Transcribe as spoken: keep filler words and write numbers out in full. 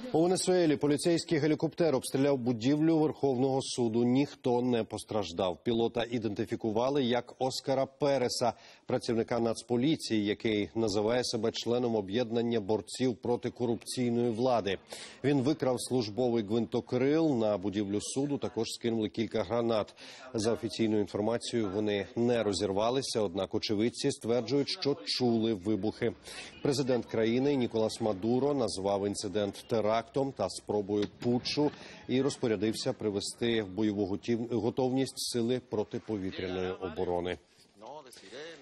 У Венесуелі поліцейський гелікоптер обстріляв будівлю Верховного суду. Ніхто не постраждав. Пілота ідентифікували як Оскара Переса, працівника Нацполіції, який називає себе членом об'єднання борців проти корупційної влади. Він викрав службовий гвинтокрил. На будівлю суду також скинули кілька гранат. За офіційною інформацією, вони не розірвалися, однак очевидці стверджують, що чули вибухи. Президент країни Ніколас Мадуро назвав інцидент терактом та спробою путчу і розпорядився привести в бойову готовність сили протиповітряної оборони.